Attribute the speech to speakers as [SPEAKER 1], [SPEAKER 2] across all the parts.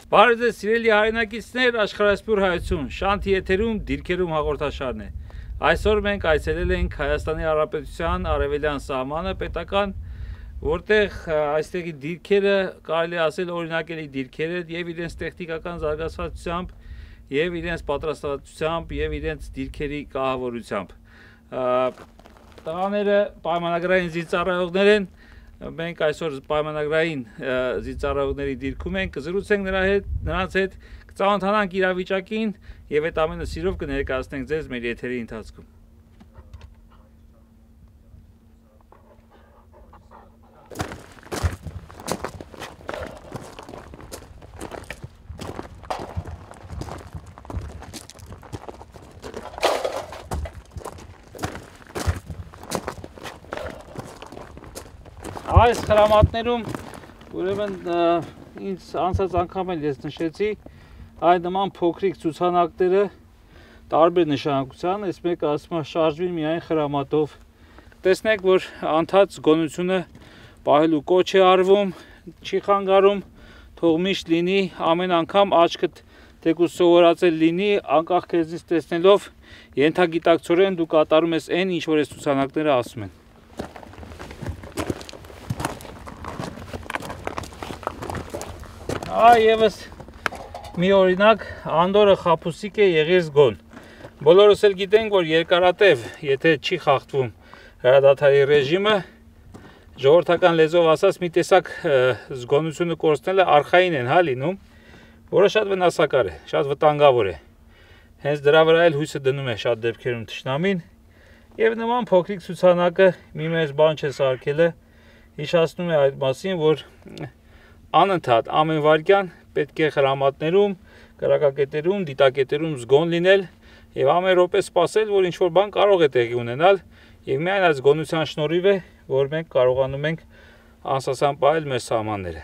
[SPEAKER 1] Բարև ձեզ սիրելի հայրենակիցներ, աշխարհասփյուր հայություն, Շանթի եթերում դիրքերում հաղորդաշարն է։ Այսօր մենք այցելել ենք Հայաստանի Հանրապետության արևելյան սահմանը պետական, որտեղ այստեղի դիրքերը կարելի ասել օրինակելի դիրքեր են եւ իրենց տեխնիկական զարգացվածությամբ, եւ իրենց պատրաստվածությամբ, եւ իրենց դիրքերի կահավորությամբ։ Տղաները պայմանագրային զինծառայողներ են։ Մենք այսօր պայմանագրային զինծառայողների դիրքում ենք, կզրուցենք նրանց հետ, կծանոթանանք իրավիճակին եւ այդ ամենը սիրով կներկայացնենք ձեզ մեր եթերի ընթացքում։ Այս խրամատներում ուրեմն ինձ անցած անգամ էլ ես նշեցի այդ նման փոքրիկ ցուցանակները տարբեր նշանակության, այս մեկը ասում է շարժվի միայն խրամատով։ Տեսնեք, որ անթաց գոնությունը պահելու կոչ է արվում, չի խանգարում, թող միշտ լինի, ամեն անգամ աչքդ թեկուզ սովորացել լինի, անկախ քեզնից տեսնելով, ենթագիտակցորեն դու կատարում ես այն, ինչ որ այս ցուցանակները ասում են։ Եվս մի օրինակ անդորը խապուսիկ է եղերզգոն։ Բոլորս էլ գիտենք, որ երկարատև, եթե չի խախտվում հրադադարի ռեժիմը, ժողովրդական լեզվով ասած մի տեսակ զգոնությունը կորցնելը արխային են լինում, որը շատ վնասակար է, շատ վտանգավոր է։ Հենց դրա վրա էլ հույսը դնում է շատ դեպքերում թշնամին, եւ նման փոքրիկ ցուցանակը մի մեծ բան չէ սարքելը, հիշեցնում է այդ մասին, որ անընդհատ ամեն վայրկյան պետք է խրամատներում, կրակակետերում, դիտակետերում զգոն լինել եւ ամեն րոպե սպասել, որ ինչ-որ բան կարող է տեղի ունենալ եւ միայն այս զգոնության շնորհիվ է, որ մենք կարողանում ենք անսասան պահել մեր սահմանները։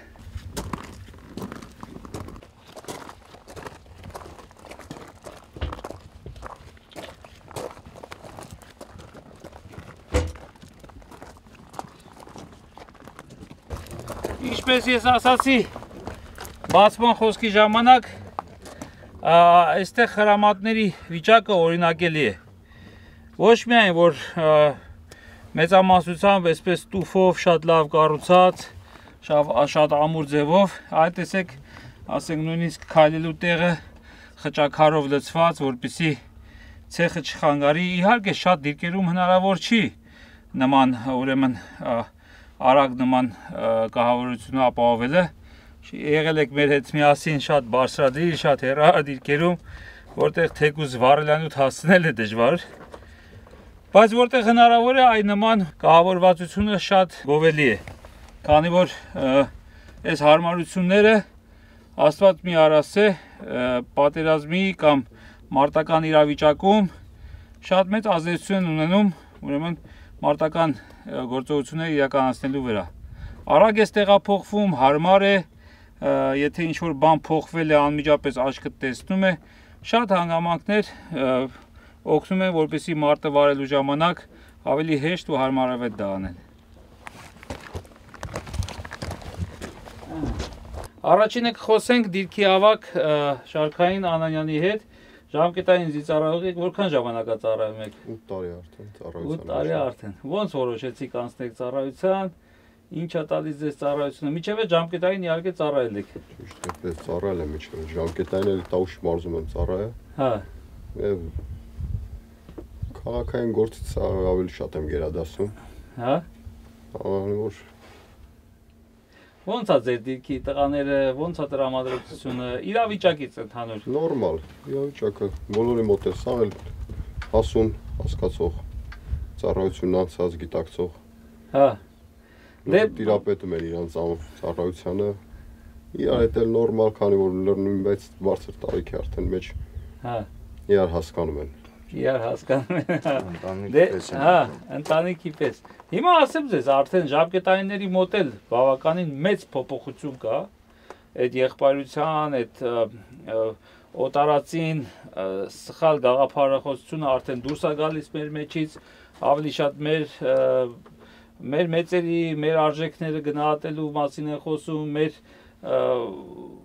[SPEAKER 1] Ինչպես ես ասացի, բացման խոսքի ժամանակ այստեղ խրամատների վիճակը օրինակելի է։ Ոչ միայն, որ մեծամասնությամբ այսպես տուֆով շատ լավ կառուցած, շատ ամուր ձևով, այդ տեսեք, ասենք նույնիսկ քայլելու տեղը խճաքարով լցված, որպեսզի ցեխը չխանգարի։ Իհարկե շատ դիրքերում հնարավոր չի նման ուրեմն արագ նման կահավորությունը ապահովելը, եղել եք մեր հետ միասին շատ բարձրադիր, շատ հեռահար դիրքերում, որտեղ թեկուզ վառելանյութ հասցնել է դժվար, բայց որտեղ հնարավոր է այն նման կահավորվածությունը շատ գովելի է, քանի որ այս հարմարությունները Աստված մի արասե պատերազմի կամ մարտական իրավիճակում շատ մեծ ազդեցություն ունենում, ուրեմն մարտական գործողությունները իրականացնելու վրա։ Արագ է տեղափոխվում, հարմար է, եթե ինչ-որ բան փոխվել է, անմիջապես աչքդ տեսնում է, շատ հանգամանքներ օգնում են, որպեսզի մարտը վարելու ժամանակ ավելի հեշտ ու հարմարավետ դա անել։ Առաջինը կխոսենք դիրքի ավագ Շարքային Անանյանի հետ, ժամկետային զինծառայող, որքան ժամանակ է ծառայում եք։
[SPEAKER 2] 8 տարի արդեն ծառայության։
[SPEAKER 1] 8 տարի արդեն։ Ոնց որոշեցիք անցնել ծառայության, ինչ է տալիս ձեզ ծառայությունը։ Միջև ժամկետային իհարկե ծառայել եք։
[SPEAKER 2] Ճիշտ է, պես ծառայել եմ միջև։ Ժամկետային էլ Տավուշ մարզում եմ ծառայել։
[SPEAKER 1] Հա։
[SPEAKER 2] Եվ քաղաքային գործից ավելի շատ եմ գերադասում։
[SPEAKER 1] Հա։
[SPEAKER 2] Որ
[SPEAKER 1] Ոնց է ձեր դիրքի տղաները, ոնց է տրամադրությունը, իրավիճակից ընդհանուր։
[SPEAKER 2] Նորմալ, իրավիճակը բոլորի մոտ է, սա էլ հասուն, հասկացող, ծառայությունն անցած գիտակցող։
[SPEAKER 1] Հա։
[SPEAKER 2] Դե տիրապետում են իրանց ծառայությանը։ Իրար հետ էլ նորմալ, քանի որ լրնում բայց բարձր տարիք է արդեն մեջ։
[SPEAKER 1] Հա։
[SPEAKER 2] Իրար հասկանում են։
[SPEAKER 1] Իրար հասկանում են։ Ընտանիքի պես։ Հա, ընտանիքի պես։ Հիմա ասեմ ձեզ, արդեն ժամկետայինների մոտ էլ բավականին մեծ փոփոխություն կա։ Այդ եղբայրության, այդ օտարածին սխալ գաղափարախոսությունը արդեն դուրս է գալիս մեր մեջից, ավելի շատ մեր մեծերի, մեր արժեքները գնահատելու մասին են խոսում, մեր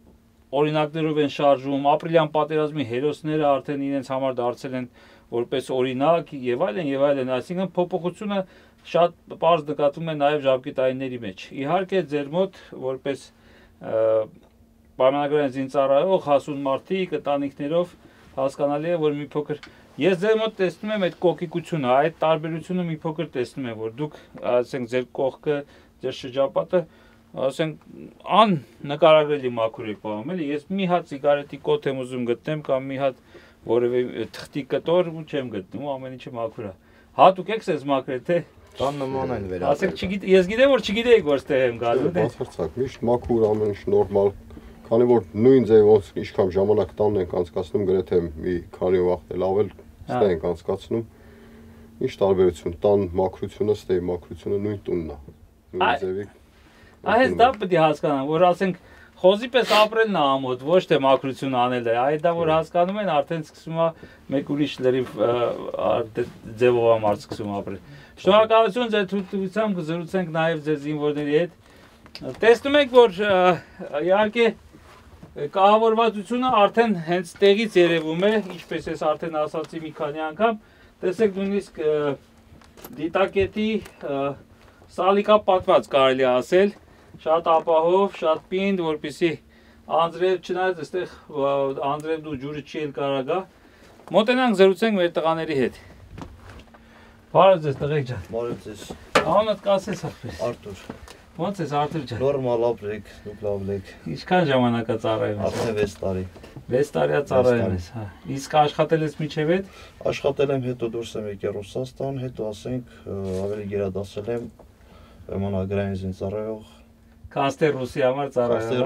[SPEAKER 1] օրինակներով են շարժվում, ապրիլյան պատերազմի հերոսները արդեն իրենց համար դարձել են որպես օրինակ եւ այլն, այսինքն փոփոխությունը շատ բարձ նկատվում է նաեւ ժապկետայինների մեջ։ Իհարկե ձեր մոտ որպես պայմանագրային զինծառայող հասուն մարդիկ ընտանիքներով հասկանալի է, որ մի փոքր ես ձեր մոտ տեսնում եմ այդ կոկիկությունը, այդ տարբերությունը մի փոքր տեսնում եմ, որ դուք ասենք ձեր կողքը, ձեր շրջապատը ասենք աննկարագրելի մաքուր եք պահում, էլի ես մի հատ սիգարետի կոթ եմ ուզում գտնեմ կամ մի հատ որևէ թղթի կտոր ու չեմ գտնում, ամեն ինչը մաքուր է։ Հատուկ եք սենց մաքրել թե
[SPEAKER 3] Տան նման են վերաբերվում։
[SPEAKER 1] ասենք ես գիտեմ որ չգիտեիք որ ստեղ եմ գալու, դե։
[SPEAKER 2] Բացարձակ, միշտ մաքուր, ամեն ինչ նորմալ, քանի որ նույն ձև ոնց ինչքան ժամանակ տանն ենք անցկացնում, գրեթե մի քանի վաղ էլ ավել ստեղ ենք անցկացնում։ Ինչ տարբերություն, տան մաքրությունը, ստեյի մաքրությունը նույն տունն է։ Նույն ձևի։
[SPEAKER 1] Այս դա պետք է հասկանան, որ ասենք խոզի պես ապրելն է ամոթ, ոչ թե մաքրություն անելը, այդ դա որ հասկանում են, արդեն սկսում է մեկ ուրիշ լրիվ ձևով ամառ սկսում ապրել։ Շնորհակալություն ձեր թույլտվությամբ կզրուցենք նաև ձեր զինվորների հետ։ Տեսնում եք, որ իհարկե կահավորվածությունը արդեն հենց տեղից երևում է, ինչպես ես արդեն ասացի մի քանի անգամ, տեսեք նույնիսկ դիտակետի սալիկապատված կարելի ասել, շատ ապահով, շատ պինդ, որպեսզի անձրև չնայած այստեղ անձրևն ու ջուրը չի էլ կարող գա։ Մոտենանք զրուցենք մեր տղաների հետ։ Բարև ձեզ տղեկ ջան։
[SPEAKER 3] Բարև ձեզ։
[SPEAKER 1] Անունդ կասես ախպես։
[SPEAKER 3] Արտուր։
[SPEAKER 1] Ո՞նց ես Արտուր ջան։
[SPEAKER 3] Նորմալ ապրեք, դուք լավ եք։
[SPEAKER 1] Ինչքան ժամանակ է ծառայում ես։
[SPEAKER 3] Արդեն 6 տարի։
[SPEAKER 1] 6 տարի է ծառայում ես, հա։ Իսկ աշխատել ես միջև հետ։
[SPEAKER 3] Աշխատել եմ, հետո դուրս եմ եկել Ռուսաստան, հետո ասենք ավելի գերադասել եմ պայմանագրային զինծառայող։
[SPEAKER 1] Կաստեր Ռուսի համար ծառայում։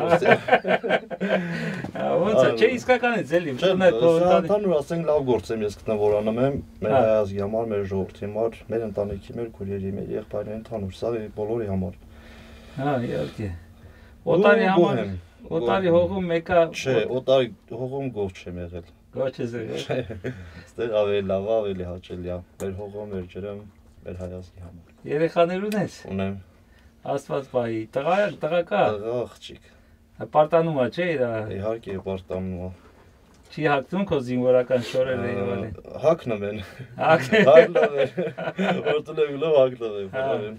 [SPEAKER 1] Ոնց է, չէ իսկականից էլի։
[SPEAKER 3] Ընդհանուր ասենք լավ գործ եմ ես գտնավորանում եմ մեր հայազգի համար, մեր ժողովրդի համար, մեր ընտանիքի, մեր քույրերի, մեր եղբայրների ընդհանուր, սա բոլորի համար։
[SPEAKER 1] Հա, իհարկե։ Օտարի համար, օտարի հողում մեկը
[SPEAKER 3] Չէ, օտարի հողում գող չեմ եղել։
[SPEAKER 1] Գոչ ես եղել։
[SPEAKER 3] Ստեղ ավելի լավ, ավելի հաճելի է։ Մեր հողում, մեր ջրում, մեր հայազգի համար։
[SPEAKER 1] Երեխաներ ունես։
[SPEAKER 3] Ունեմ։
[SPEAKER 1] Աստված բայ, տղա կա։
[SPEAKER 3] Տղա աղջիկ։
[SPEAKER 1] Պարտանում է, չէ՞ իրա։
[SPEAKER 3] Իհարկե պարտանում է։
[SPEAKER 1] Չի հագնում քո զինվորական շորերը եւ այլն։
[SPEAKER 3] Հակնում են։
[SPEAKER 1] Հագնում
[SPEAKER 3] են։ Որտեղ լավ հակնում են։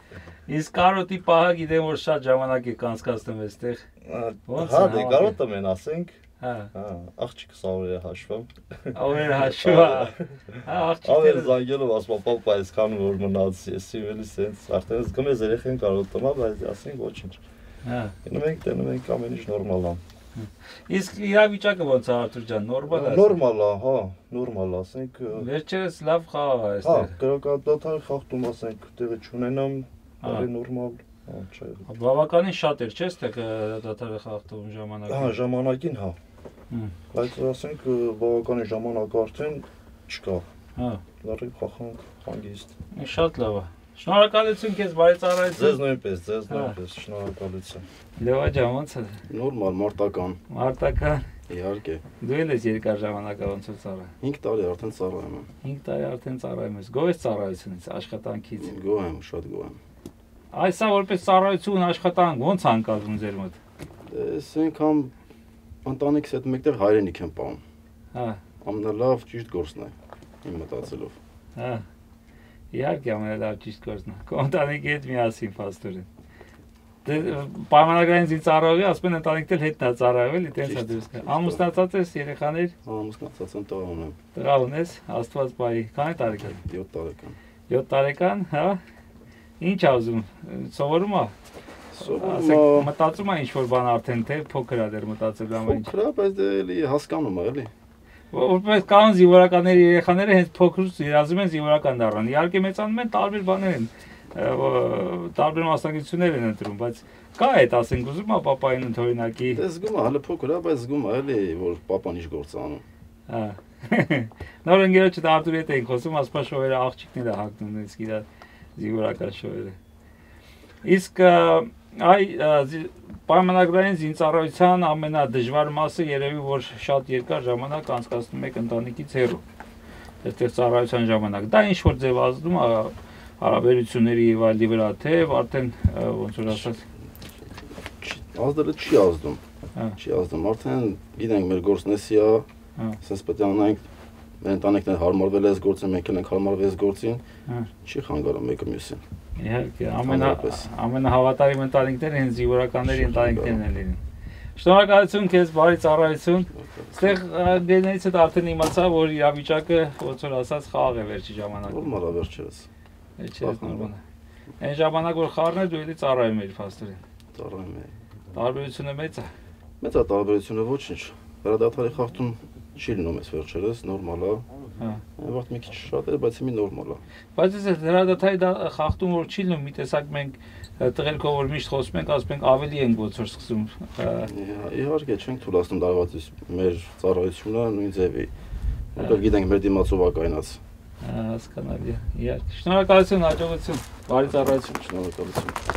[SPEAKER 1] Իսկ կարոտի պահը գիտեմ որ շատ ժամանակ է կանցկացնում այստեղ։
[SPEAKER 3] Հա, դե կարոտը մեն ասենք։
[SPEAKER 1] Հա։
[SPEAKER 3] Աղջիկը սավեր է հաշվում։
[SPEAKER 1] Ավեր հաշվա։ Հա, աղջիկը։
[SPEAKER 3] Ավեր զանգելով ասում պապա այսքան որ մնաց, ես իվելի սենց արդեն զգում ես երեխեն կարոտում, բայց ասենք ոչինչ։
[SPEAKER 1] Հա։
[SPEAKER 3] Տենում ենք ամեն ինչ նորմալ է։
[SPEAKER 1] Իսկ իրավիճակը ոնց է Արտուր ջան, նորմալ է։
[SPEAKER 3] Նորմալ է, հա, նորմալ ասենք։
[SPEAKER 1] Վերջերս լավ խաղ է
[SPEAKER 3] Հա,
[SPEAKER 1] այստեղ։
[SPEAKER 3] գրակադատար խախտում ասենք, տեղը չունենամ, բարի նորմալ, հա, չէ։
[SPEAKER 1] Բավականին շատ էր, չէ՞, այստեղ դատարը խախտում ժամանակը։
[SPEAKER 3] Հա, ժամանակին հա։ Բայց ասենք բավականին ժամանակ արդեն չկա։
[SPEAKER 1] Հա։
[SPEAKER 3] Լարի խախանք, հանգիստ։
[SPEAKER 1] Շատ լավ է։ Շնորհակալություն քեզ բարի ծառայություն։
[SPEAKER 3] Ձեզ նույնպես, շնորհակալություն։
[SPEAKER 1] Լեվա ջան, ո՞նց է։
[SPEAKER 2] Նորմալ, մարտական։
[SPEAKER 1] Մարտական։
[SPEAKER 2] Իհարկե։
[SPEAKER 1] Դու էլ ես երկար ժամանակ ոնց է ծառայում։
[SPEAKER 2] 5 տարի արդեն ծառայում եմ։
[SPEAKER 1] 5 տարի արդեն ծառայում ես։ Գոհ ես ծառայությունից, աշխատանքից։
[SPEAKER 2] Գոհ եմ, շատ գոհ եմ։
[SPEAKER 1] Այսա որպես ծառայություն աշխատանք ո՞նց է անցկացվում ձեր մոտ։
[SPEAKER 2] Ես անգամ ընտանիքս հետ մեկտեղ հայրենիք եմ պահում։
[SPEAKER 1] Հա։
[SPEAKER 2] Ամենալավ ճիշտ գործն է իմ մտածելով։
[SPEAKER 1] Հա։ Իհարկե ամենալավ ճիշտ գործն է։ Կոնտանեկի հետ միասին փաստորեն։ Դե պայմանագրային զինծառայողի ասում են ընտանիքն էլ հետն է ծառայում, էլի տենց է դուրս գա։ Ամուսնացած ես, երեխաներ։
[SPEAKER 2] Ամուսնացած եմ, տղա ունեմ։
[SPEAKER 1] Տղա ունես, Աստված բայ, քանի տարեկան։
[SPEAKER 2] 7 տարեկան։
[SPEAKER 1] 7 տարեկան, հա։ Ինչ ա ուզում, սովորում ա։
[SPEAKER 2] Սովորում
[SPEAKER 1] մտածում ա ինչ որ բան արդեն թե փոքր ա դեռ մտածել ամեն ինչ։
[SPEAKER 2] Փոքր է, բայց դե էլի հասկանում է, էլի։
[SPEAKER 1] Որպես կան զինվորականների երեխաները հենց փոքրուց երազում են զինվորական դառնան։ Իհարկե մեծանում են տարբեր բաներ են, տարբեր մասնագիտություններ են ընտրում, բայց կա այդ ասենք ուզում ա պապային ընդօրինակի։
[SPEAKER 2] Դե զգում է, հələ փոքր է, բայց զգում է, էլի, որ պապան ինչ գործ է անում։
[SPEAKER 1] Հա։ Նոր ընկերոջը Արտուրի հետ էին խոսում, ասպա շովերը աղջիկները հագնում են, իսկ իրա զինվորական շովերը։ Իսկ այ պայմանագրային զինծառայության ամենադժվար մասը երևի որ շատ երկար ժամանակ անցկացնում եք ընտանիքից հեռու։ Այստեղ ծառայության ժամանակ։ Դա ինչ որ ձև ազդում է հարաբերությունների եւ այլի վրա, թե արդեն ոնց որ ասած
[SPEAKER 2] Ազդելը չի ազդում։
[SPEAKER 3] Չի ազդում, արդեն գիտենք մեր գործն էսի է, ասես պետք է անենք, մեր ընտանիքն է հարմարվել այս գործին, մենք ենք հարմարվել այս գործին, չի խանգարում մեկը մյուսին։
[SPEAKER 1] Իհարկե, ամենահավատարիմ ընտանիքները հենց զինվորականների ընտանիքներն են լինում։ Շնորհակալություն քեզ, բարի ծառայություն։ Այստեղ գերներից հետ արդեն իմացա, որ իրավիճակը ոնց որ ասած խաղ է վերջի ժամանակում։
[SPEAKER 3] Նորմալ է վերջերս։
[SPEAKER 1] Վերջերս նորմալ է։ Այն ժամանակ որ խաղն էր դու էլի ծառայում էիր փաստորեն։
[SPEAKER 3] Ծառայում էի։
[SPEAKER 1] Տարբերությունը մեծ է։
[SPEAKER 3] Մեծ է տարբերությունը ոչինչ։ Հրադադարի խախտում չի լինում այս վերջերս, նորմալ է։ Վաղ մի քիչ շատ է, բայց հիմի նորմալ է։
[SPEAKER 1] Բայց այս հրադադարի խախտում որ չի լինում, մի տեսակ մենք տղերքով որ միշտ խոսում ենք, ասում ենք ավելի ենք ոնց որ սկսում։
[SPEAKER 3] Իհարկե չենք թույլատնում մեր ծառայությունը նույն ձևի։ Որտեղ գիտենք մեր դիմացով ակայնած։
[SPEAKER 1] Հասկանալի է։ Իհարկե։ Շնորհակալություն, հաջողություն։ Բարի ծառայություն։
[SPEAKER 3] Շնորհակալություն։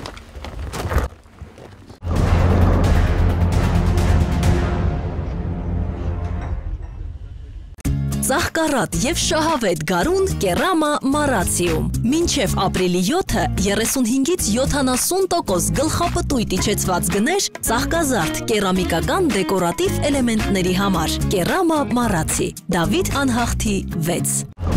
[SPEAKER 4] Ծաղկառատ եւ շահավետ գարուն Կերամա Մարացիում։ Մինչև ապրիլի 7-ը 35-ից 70% գլխապտույտ իջեցված գներ ծաղկազարդ կերամիկական դեկորատիվ էլեմենտների համար։ Կերամա Մարացի, Դավիթ Անհախտի 6։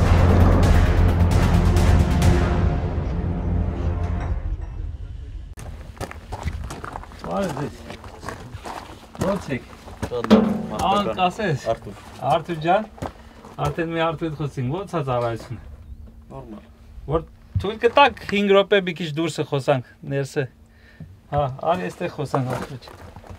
[SPEAKER 1] Բարև։ Ո՞նց եք։ Ասես։ Արթուր ջան։ Արդեն մի արդյոք խոսենք, ո՞նց է ծառայությունը։
[SPEAKER 3] Նորմալ։
[SPEAKER 1] Որ թույլ կտակ 5 րոպե մի քիչ դուրս խոսանք ներսը։ Հա, արի այստեղ խոսանք արդյոք։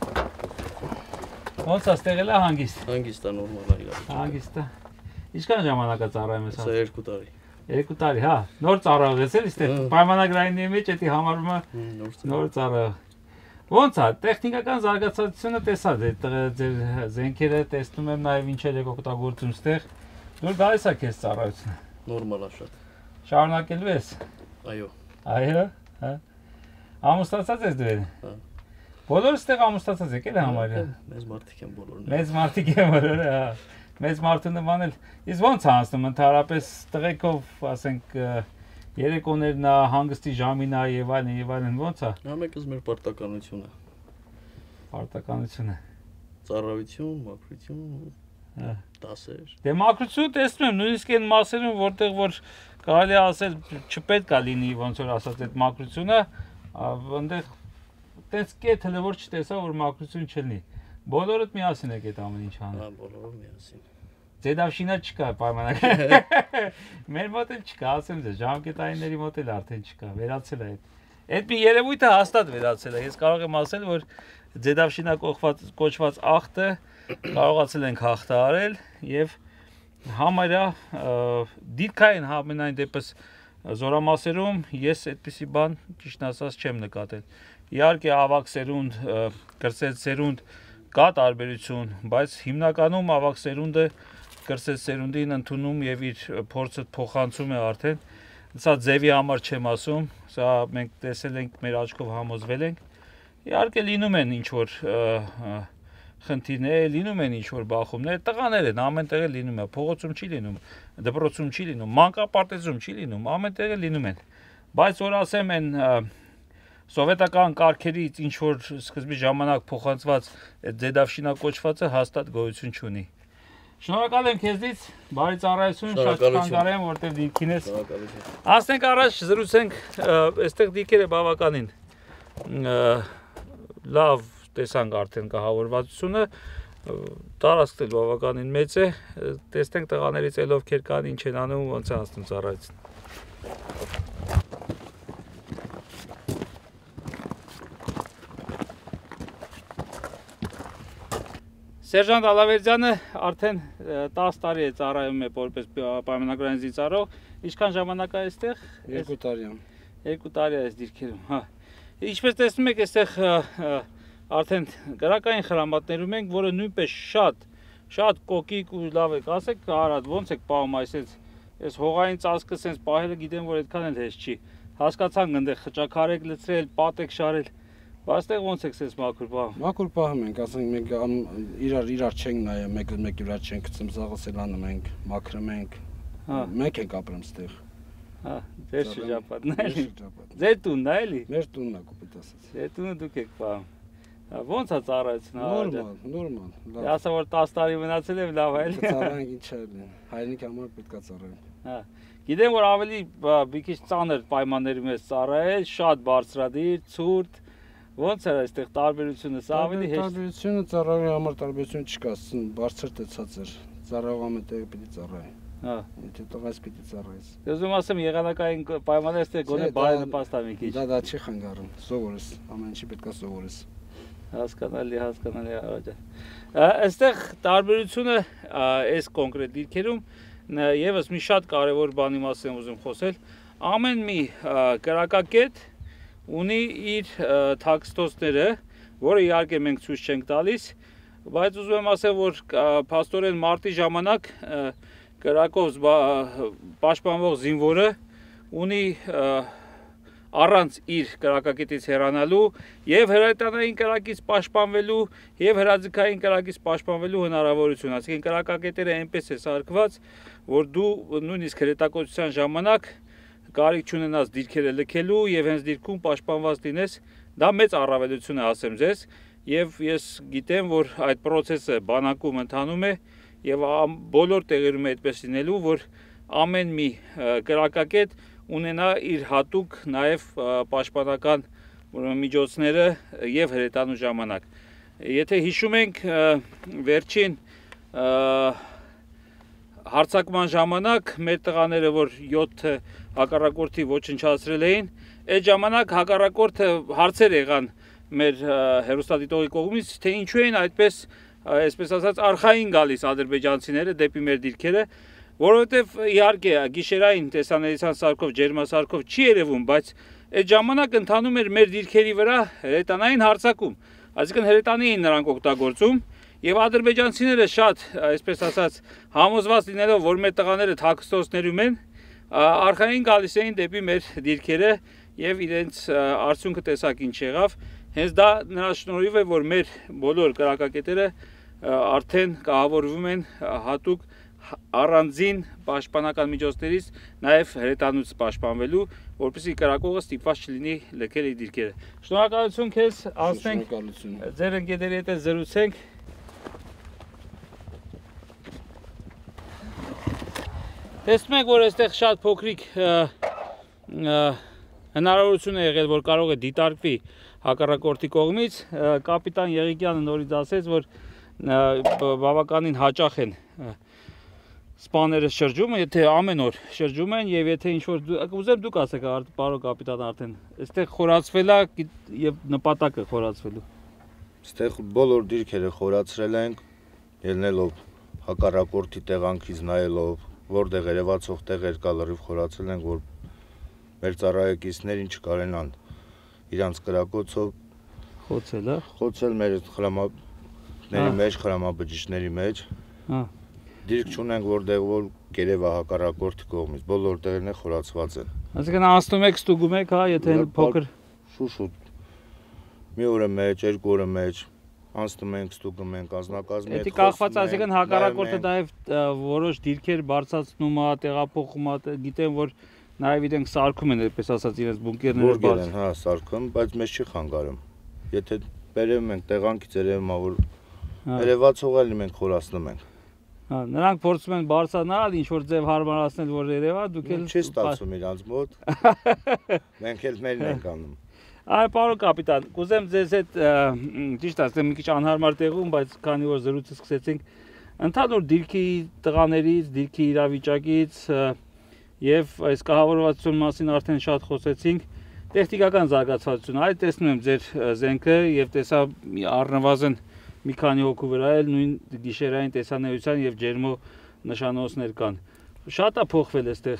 [SPEAKER 1] Ո՞նց է ստեղ էլա հանգիստ։
[SPEAKER 3] Հանգիստ է, նորմալ է իրավիճակը։
[SPEAKER 1] Հանգիստ է։ Ինչքան ժամանակ է ծառայում ես։
[SPEAKER 3] Սա 2 տարի։
[SPEAKER 1] 2 տարի, հա։ Նոր ծառայող ես էլի այստեղ։ Պայմանագրայինի մեջ էդի համարվում է նոր ծառայող։ Ոնց է, տեխնիկական զարգացածությունը տեսա ձեր զենքերը տեսնում եմ նաև ինչեր եք օգտագործում այստեղ։ Դուր գալիս է քեզ ծառայությունը։
[SPEAKER 3] Նորմալ է շատ։
[SPEAKER 1] Շարունակելու ես։
[SPEAKER 3] Այո։
[SPEAKER 1] Այո, հա։ Ամուսնացած ես դու։
[SPEAKER 3] Հա։
[SPEAKER 1] Բոլորը այստեղ ամուսնացած եք էլ համարյա։
[SPEAKER 3] Մեծ մարդիկ են բոլորն։
[SPEAKER 1] Մեծ մարդիկ են բոլորը, հա։ Մեծ մարդու նման էլ։ Իսկ ոնց է անցնում ընդհանրապես տղեկով, ասենք, երեկոներն է, հանգստի ժամին է եւ այլն, ոնց է։
[SPEAKER 3] Համեկız մեր պարտականությունը։
[SPEAKER 1] Պարտականությունը։
[SPEAKER 3] Ծառայություն, մաքրություն,
[SPEAKER 1] Հա։
[SPEAKER 3] դասեր։
[SPEAKER 1] Դե մաքրություն տեսնում եմ, նույնիսկ այն մասերում, որտեղ որ կարելի է ասել չպետք է լինի, ոնց որ ասած այդ մաքրությունը, այնտեղ տես կետ հələ որ չտեսա, որ մաքրություն չլինի։ Բոլորդ միասին եք այդ ամեն ինչ անում։
[SPEAKER 3] Հա, բոլորը միասին։
[SPEAKER 1] Ձեդավշինա չկա պայմանագրի։ Մեր մոտ էլ չկա, ասեմ ձեզ, ժամկետայինների մոտ էլ արդեն չկա, վերացել է այդ։ Այդ մի երևույթը հաստատ վերացել է։ Ես կարող եմ ասել, որ ձեդավշինա կոչված ախտը կարողացել ենք հաղթահարել եւ համարյա դիրքային համենայն դեպս զորամասերում ես այդպիսի բան ճիշտ ասած չեմ նկատել։ Իհարկե ավակ սերունդ, կրսեց սերունդ կա տարբերություն, բայց հիմնականում ավակ սերունդը կրսեց սերունդին ընդունում եւ իր փորձը փոխանցում է արդեն։ Սա ձևի համար չեմ ասում, սա մենք տեսել ենք, մեր աչքով համոզվել ենք։ Իհարկե լինում են ինչ որ խնդիրներ, լինում են ինչ որ բախումներ, տղաներ են, ամենտեղ է լինում է, փողոցում չի լինում, դպրոցում չի լինում, մանկապարտեզում չի լինում, ամենտեղ է լինում են։ Բայց որ ասեմ են սովետական կարգերից ինչ որ սկզբի ժամանակ փոխանցված ձեդավշինա կոչվածը հաստատ գոյություն չունի։ Շնորհակալ եմ քեզից, բարի ծառայություն, շատ շնորհակալ եմ, որտեղ դիրքին ես։ Ասենք առաջ զրուցենք, այստեղ դիրքերը բավականին լավ տեսանք արդեն կահավորվածությունը, տարածքն էլ բավականին մեծ է, տեսնենք տղաներից էլ ովքեր կան, ինչ են անում, ոնց է անցնում ծառայությունը։ Սերժանտ Ալավերդյանը արդեն 10 տարի է ծառայում է որպես պայմանագրային զինծառայող։ Ինչքան ժամանակ է այստեղ?
[SPEAKER 5] 2 տարի եմ։
[SPEAKER 1] 2 տարի է այս դիրքերում, հա։ Ինչպես տեսնում եք, այստեղ արդեն գրակային խրամատներում ենք, որը նույնպես շատ կոկիկ ու լավ եք։ Ասեք Արադ, ոնց եք պահում այս հողային ծածկը սենց պահելը գիտեմ, որ այդքան էլ հեշտ չի։ Հասկացանք այնտեղ խճաքար եք լցրել, պատ եք շարել։ Բայց այստեղ ոնց եք սենց մաքուր պահում։
[SPEAKER 5] Մաքուր պահում ենք, ասենք մենք իրար չենք նայում, մեկ վրա չենք գցում, զաղասել անում ենք, մաքրում ենք։ Մենք ենք ապրում այստեղ։
[SPEAKER 1] Հա, ձեր շրջապատն է։ Ձեր տունն է էլի։
[SPEAKER 5] Մեր տունն է, կոպիտ ասած։
[SPEAKER 1] Ձեր տունը դուք եք պահում։ Ոնց է ծառայությունը առաջ։
[SPEAKER 5] Նորմալ։
[SPEAKER 1] Ասա որ 10 տարի մնացել եմ լավ այլ։
[SPEAKER 5] Ծառայենք ինչ է։ Հայրենիքի համար պետք է ծառայենք։
[SPEAKER 1] Հա։ Գիտեմ որ ավելի մի քիչ ծանր պայմանների մեջ ծառայել, շատ բարձրադիր, ցուրտ։ Ոնց է այստեղ տարբերությունը, սա ավելի հեշտ։
[SPEAKER 5] Տարբերությունը ծառայողի համար տարբերություն չկա, բարձր թե ցածր։ Ծառայողը մտեղ պիտի ծառայի։
[SPEAKER 1] Հա։
[SPEAKER 5] Եթե տղաս պիտի ծառայես։
[SPEAKER 1] Ուզում ասեմ եղանակային պայմանները այստեղ գոնե բարենպաստ է մի քիչ։
[SPEAKER 5] Դա չի խանգարում, սովորես, ամեն ինչի պետք է սովորես։
[SPEAKER 1] Հասկանալի առաջ։ Այստեղ տարբերությունը այս կոնկրետ դիրքերում եւս մի շատ կարևոր բանի մասին եմ ուզում խոսել։ Ամեն մի կրակակետ ունի իր թաքստոցները, որը իհարկե մենք ցույց չենք տալիս, բայց ուզում եմ ասել, որ փաստորեն մարտի ժամանակ կրակով պաշտպանվող զինվորը ունի առանց իր կրակակետից հեռանալու եւ հրետանային կրակից պաշտպանվելու եւ հրաձգային կրակից պաշտպանվելու հնարավորություն, այսինքն կրակակետերը այնպես է սարքված, որ դու նույնիսկ հրետակոծության ժամանակ կարիք չունենաս դիրքերը լքելու եւ հենց դիրքում պաշտպանված լինես, դա մեծ առավելություն է, ասեմ ձեզ, եւ ես գիտեմ, որ այդ process-ը բանակում ընթանում է եւ բոլոր տեղերում է այդպես լինելու, որ ամեն մի կրակակետ ունենա իր հատուկ նաև պաշտպանական միջոցները եւ հրետանու ժամանակ։ Եթե հիշում ենք վերջին հարձակման ժամանակ մեր տղաները, որ 7 հակառակորդի ոչնչացրել էին, այդ ժամանակ հակառակորդը հարցեր եղան մեր հերոստատիտողի կողմից, թե ինչու են այդպես, այսպես ասած, արխային գալիս ադրբեջանցիները դեպի մեր դիրքերը, որովհետև իհարկե գիշերային տեսանելիության սարքով, ջերմասարքով չի երևում, բայց այդ ժամանակ ընթանում էր մեր դիրքերի վրա հրետանային հարձակում, այսինքն հրետանի էին նրանք օգտագործում եւ ադրբեջանցիները շատ, այսպես ասած, համոզված լինելով, որ մեր տղաները թաքստոցներում են, արխային գալիս էին դեպի մեր դիրքերը եւ իրենց արդյունքը տեսակ ինչ եղավ, հենց դա նրա շնորհիվ է, որ մեր բոլոր կրակակետերը արդեն կահավորվում են հատուկ առանձին պաշտպանական միջոցներից նաև հրետանուց պաշտպանվելու, որպեսզի կրակողը ստիպված չլինի լքել իր դիրքերը։ Շնորհակալություն քեզ, ասենք ձեր ընկերների հետ զրուցենք։ Տեսնում եք, որ այստեղ շատ փոքրիկ հնարավորություն է եղել, որ կարող է դիտարկվի հակառակորդի կողմից։ Կապիտան Եղիկյանը նորից ասեց, որ բավականին հաճախ են սպաները շրջում, եթե ամեն օր շրջում են եւ եթե ինչ-որ ուզեմ դուք ասեք, պարոն կապիտան, արդեն այստեղ խորացվել է եւ նպատակը խորացվելու։
[SPEAKER 6] Այստեղ բոլոր դիրքերը խորացրել ենք, ելնելով հակառակորդի տեղանքից նայելով, որտեղ երևացող տեղեր կա լրիվ խորացրել ենք, որ մեր ծառայեկիցներին չկարենան իրանց կրակոցով խոցել մեր խրամաբների մեջ, խրամաբջիջների մեջ։ Դիրք չունենք, որտեղ որ գերեվա հակառակորդի կողմից, բոլոր տեղերն խորացված են։
[SPEAKER 1] Այսինքն անցնում եք, ստուգում եք, հա, եթե փոքր
[SPEAKER 6] շուշուտ մի օրը մեջ, 2 օրը մեջ անցնում ենք, ստուգում ենք, անձնակազմի հետ
[SPEAKER 1] խոսում ենք։ Դա կախված, այսինքն հակառակորդը նաև որոշ դիրքեր բարձրացնում է, տեղափոխում է, գիտեմ, որ նաև իրենք սարքում են, այդպես ասած, իրենց բունկերները
[SPEAKER 6] բարձր։ Հա, սարքում, բայց մեզ չի խանգարում։ Եթե բերում ենք տեղանքից երևում է, որ երևացող էլի մենք խորացնում ենք։
[SPEAKER 1] Հա, նրանք փորձում են բարձրանալ, ինչ որ ձև հարմարացնել, որ երևա, դուք էլ
[SPEAKER 6] չի ստացվում իրանց մոտ։ Մենք էլ մերն ենք անում։
[SPEAKER 1] Այ պարոն կապիտան, կուզեմ ձեզ հետ ճիշտ ասեմ, մի քիչ անհարմար տեղում, բայց քանի որ զրույցը սկսեցինք, ընդհանուր դիրքի տղաներից, դիրքի իրավիճակից եւ այս կահավորվածության մասին արդեն շատ խոսեցինք, տեխնիկական զարգացվածություն, այ տեսնում եմ ձեր զենքը եւ տեսա առնվազն մի քանի հոգու վրա էլ նույն գիշերային տեսանելիության եւ ջերմո նշանոցներ կան։ Շատ է փոխվել այստեղ։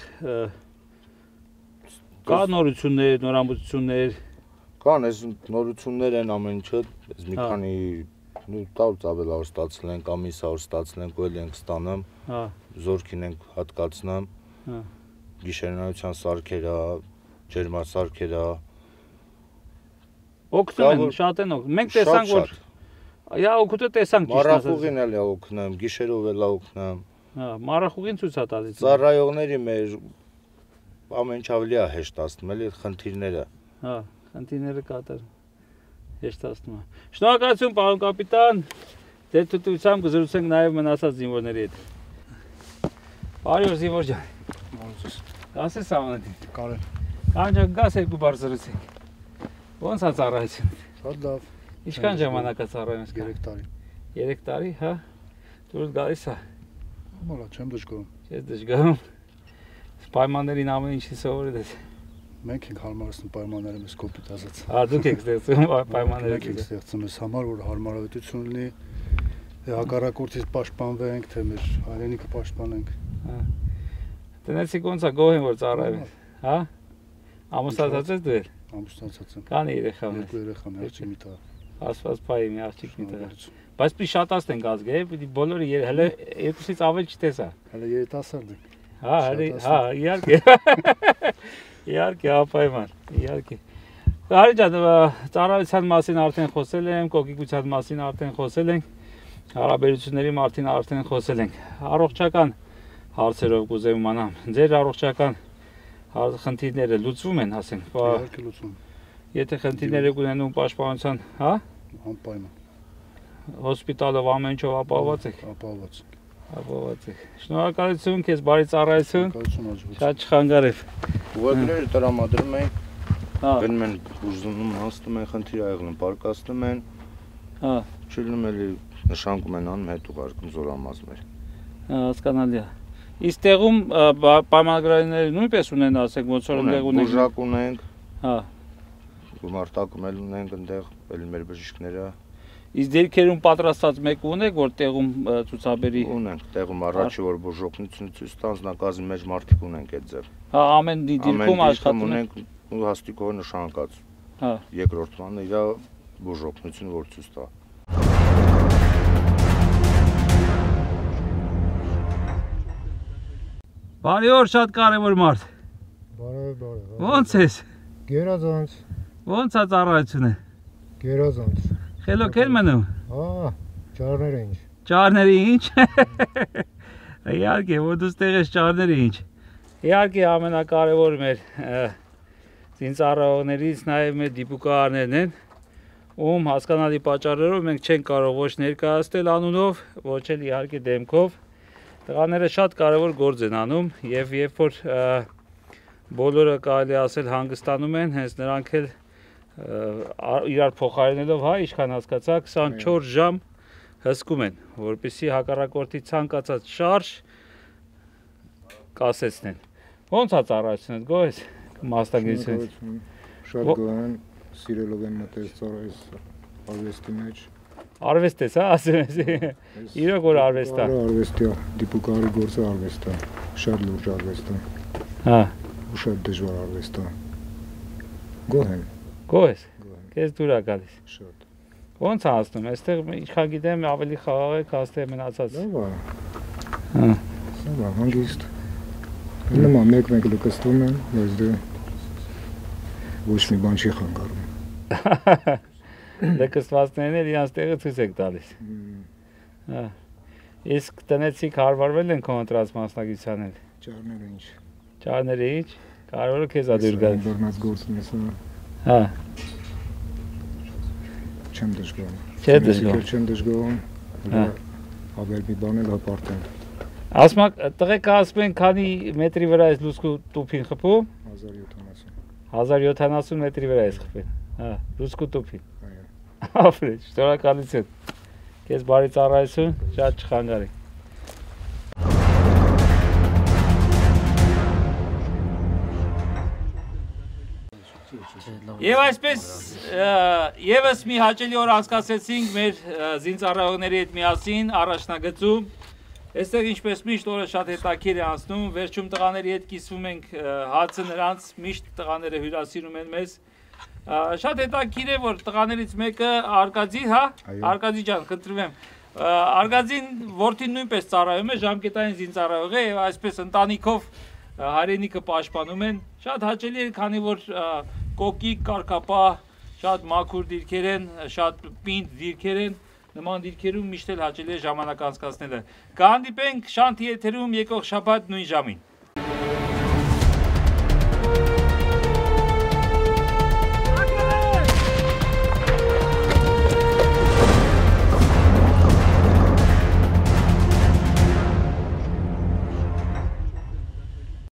[SPEAKER 1] Կա նորություններ, նորամուծություններ։
[SPEAKER 6] Կան այս նորություններ են ամեն ինչը, այս մի քանի տարուց ավել որ ստացել ենք, ամիս որ ստացել ենք, ու էլ ենք ստանում։ Հա։ Զորքին ենք հատկացնում։ Հա։ Գիշերնայության սարքերա, ջերմասարքերա։
[SPEAKER 1] Օգնում են, շատ են օգնում։ Մենք տեսանք, որ Յա օգուտը տեսանք ճիշտ ասած։
[SPEAKER 6] Մարախուղին էլ օգնում, գիշերով էլ օգնում։
[SPEAKER 1] Հա, մարախուղին ցույց է տալիս։
[SPEAKER 6] Ծառայողների մեր ամեն ինչ ավելի է հեշտացնում, էլի խնդիրները։
[SPEAKER 1] Հա, խնդիրները կատար։ Հեշտ ասում եմ։ Շնորհակալություն, պարոն կապիտան։ Ձեր թույլտվությամբ կզրուցենք նաև մնացած զինվորների հետ։ Բարի օր զինվոր ջան։ Ասես ամենին։
[SPEAKER 7] Կարեն։
[SPEAKER 1] Կանջակ գաս երկու բառ զրուցենք։ Ոնց է ծառայությունը։
[SPEAKER 7] Շատ լավ։
[SPEAKER 1] Ինչքան ժամանակ է ծառայում ես։
[SPEAKER 7] 3 տարի։
[SPEAKER 1] 3 տարի, հա։ Դուրս գալիս է։
[SPEAKER 7] Մոլա չեմ դժգոհում։
[SPEAKER 1] Ես դժգոհում։ Պայմաններին ամեն ինչի սովորել ես։
[SPEAKER 7] Մենք ենք հարմարեցնում պայմանները մեզ կոպիտ ասած։
[SPEAKER 1] Հա, դուք եք ստեղծում պայմանները։
[SPEAKER 7] Մենք ենք ստեղծում ես համար, որ հարմարավետություն լինի, հակառակորդից պաշտպանվենք, թե մեր հայրենիքը պաշտպանենք։
[SPEAKER 1] Հա։ Տնեցիք ոնց է գոհ են որ ծառայում ես, հա։ Ամուսնացած ես դու։
[SPEAKER 7] Ամուսնացած եմ։
[SPEAKER 1] Կան երեխա ունես։
[SPEAKER 7] 2 երեխա, մի աղջիկ, մի տղա։
[SPEAKER 1] Աստված փայի մի աղջիկ մի տղա։ Բայց պիտի շատast ենք ազգել, պիտի բոլորը հələ երկուսից ավել չտեսա։
[SPEAKER 7] Հələ երիտասարդ ենք։
[SPEAKER 1] Հա, հա, իհարկե։ Իհարկե, ապայման, իհարկե։ Հարի ջան, ծառայության մասին արդեն խոսել եմ, կոկիկության մասին արդեն խոսել ենք, հարաբերությունների մասին արդեն խոսել ենք։ Առողջական հարցերով կուզեմ իմանամ։ Ձեր առողջական խնդիրները լուծվում են, ասենք։
[SPEAKER 7] Իհարկե լուծվում։
[SPEAKER 1] Եթե խնդիրներ եք ունենում պաշտպանության, հա?
[SPEAKER 7] Անպայման։
[SPEAKER 1] Հոսպիտալով ամեն ինչով ապահոված եք։
[SPEAKER 7] Ապահոված։
[SPEAKER 1] Ապահոված եք։ Շնորհակալություն, քեզ բարի ծառայություն։
[SPEAKER 7] Շնորհակալություն աջակցություն։
[SPEAKER 1] Շատ չխանգարებ։
[SPEAKER 3] Ուղղակիները տրամադրում են,
[SPEAKER 1] Հա,
[SPEAKER 3] գնում են բուժում, հաստում են խնդիր աղեղն, պարկասնում են,
[SPEAKER 1] հա,
[SPEAKER 3] չլինում էլի նշանակում են անում հետ ուղարկում զորամազմեր։
[SPEAKER 1] հասկանալի է։ Իսկ տեղում պայմանագրայինները նույնպես ունեն, ասենք, ոնց որ այնտեղ ունեն։
[SPEAKER 3] Բուժակ ունենք,
[SPEAKER 1] Հա։
[SPEAKER 3] գումարտակում էլ ունենք այնտեղ, էլի մեր բժիշկները
[SPEAKER 1] Իսկ դիրքերում պատրաստած մեկ ունեք, որ տեղում ցուցաբերի։
[SPEAKER 3] ունենք, տեղում առաջի որ բուժօգնություն ցույց տա, անձնակազմի մեջ մարդիկ ունենք այդ ձև։
[SPEAKER 1] Հա, ամեն դիրքում աշխատում են։
[SPEAKER 3] ունենք ու հաստիկով նշանակած։
[SPEAKER 1] Հա։
[SPEAKER 3] Երկրորդ բանը իր բուժօգնություն որ ցույց տա։
[SPEAKER 1] Բարի օր, շատ կարևոր մարդ։
[SPEAKER 7] Բարև։
[SPEAKER 1] Ոնց ես։
[SPEAKER 7] Գերազանց,
[SPEAKER 1] Ոնց է ծառայությունը։
[SPEAKER 7] գերազանց։
[SPEAKER 1] Խելոք են մնում։
[SPEAKER 7] Հա, ճարները ինչ։
[SPEAKER 1] Ճարների ինչ։ Իհարկե, որ դու ստեղ ես ճարների ինչ։ Իհարկե, ամենակարևոր մեր զինծառայողներից նաև մեր դիպուկահարներն են, ում հասկանալի պատճառներով մենք չենք կարող ոչ ներկայացնել անունով, ոչ էլ իհարկե դեմքով։ Տղաները շատ կարևոր գործ են անում եւ երբ որ բոլորը կարելի ասել հանգստանում են, հենց նրանք էլ իրար փոխարինելով, հա, ինչքան հասկացա, 24 ժամ հսկում են, որպեսզի հակառակորդի ցանկացած շարժ կասեցնեն։ Ոնց է ծառայությունը, գոհ ես մասնագիտությունից։
[SPEAKER 7] Շատ գոհ եմ, սիրելով եմ մտել ծառայես արվեստի մեջ։
[SPEAKER 1] Արվեստ ես, հա, ասում ես։ Իրոք որ արվեստ է։
[SPEAKER 7] Արվեստի, դիպուկարի գործը արվեստ է, շատ լուրջ արվեստ է։
[SPEAKER 1] Հա,
[SPEAKER 7] Ու շատ դժվար արվեստ է։ Գոհ եմ,
[SPEAKER 1] գոհ ես։
[SPEAKER 7] գոհ եմ,
[SPEAKER 1] Քեզ դուր է գալիս։
[SPEAKER 7] շատ։
[SPEAKER 1] Ոնց է ասում, այստեղ ինչքան գիտեմ ավելի խաղաղ եք, հաստե մնացած։
[SPEAKER 7] Լավ է,
[SPEAKER 1] Հա։
[SPEAKER 7] լավ է, հանգիստ։ Նման մեկ լկստում եմ, բայց դե ոչ մի բան չի խանգարում։
[SPEAKER 1] Լկստվածներն էլ իրանց տեղը ցույց եք տալիս։ Հա։ Իսկ տնեցիք հարվարվել են կոնտրաստ մասնագիտության հետ։
[SPEAKER 7] Ճարները ինչ։
[SPEAKER 1] Ճարները ինչ։ Կարևորը քեզ է դուր գալիս։
[SPEAKER 7] Բռնած գործն ես,
[SPEAKER 1] Հա։
[SPEAKER 7] չեմ դժգոհում։
[SPEAKER 1] Չէ դժգոհ։
[SPEAKER 7] Չեմ դժգոհում։
[SPEAKER 1] Հա։
[SPEAKER 7] Ավել մի բան էլ հպարտեն։
[SPEAKER 1] Ասում տղեկը ասում են քանի մետրի վրա ես լուսկու տուփին խփում։
[SPEAKER 7] 1070։
[SPEAKER 1] 1070 մետրի վրա ես խփել։ Հա, լուսկու տուփին։
[SPEAKER 7] Այո։
[SPEAKER 1] Ապրեջ, շնորհակալություն։ Քեզ բարի ծառայություն, շատ չխանգարեք։ Եվ այսպես եւս մի հաճելի օր անցկացրեցինք մեր զինծառայողների հետ միասին առաջնագծում։ Այստեղ ինչպես միշտ օրը շատ հետաքրքիր է անցնում, վերջում տղաների հետ կիսվում ենք հացը նրանց, միշտ տղաները հյուրասիրում են մեզ։ Շատ հետաքրքիր է, որ տղաներից մեկը Արկադի, հա? Արկադի ջան, խնդրում եմ։ Արկադին որդին նույնպես ծառայում է, ժամկետային զինծառայող է եւ այսպես ընտանիքով հայրենիքը պաշտպանում են։ Շատ հաճելի է, քանի որ կոկիկ, կարկապահ, շատ մաքուր դիրքեր են, շատ պինդ դիրքեր են, նման դիրքերում միշտ էլ հաճելի է ժամանակ անցկացնելը։ Կհանդիպենք Շանթի եթերում եկող շաբաթ նույն ժամին։